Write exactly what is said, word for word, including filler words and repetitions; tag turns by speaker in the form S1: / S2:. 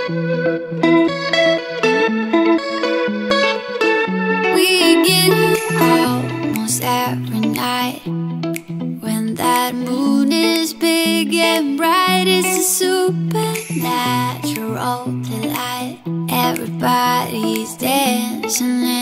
S1: We get it almost every night when that moon is big and bright. It's a supernatural delight. Everybody's dancing